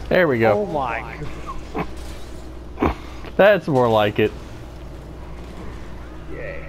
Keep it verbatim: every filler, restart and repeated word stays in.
There we Oh go. my. That's more like it. Yay.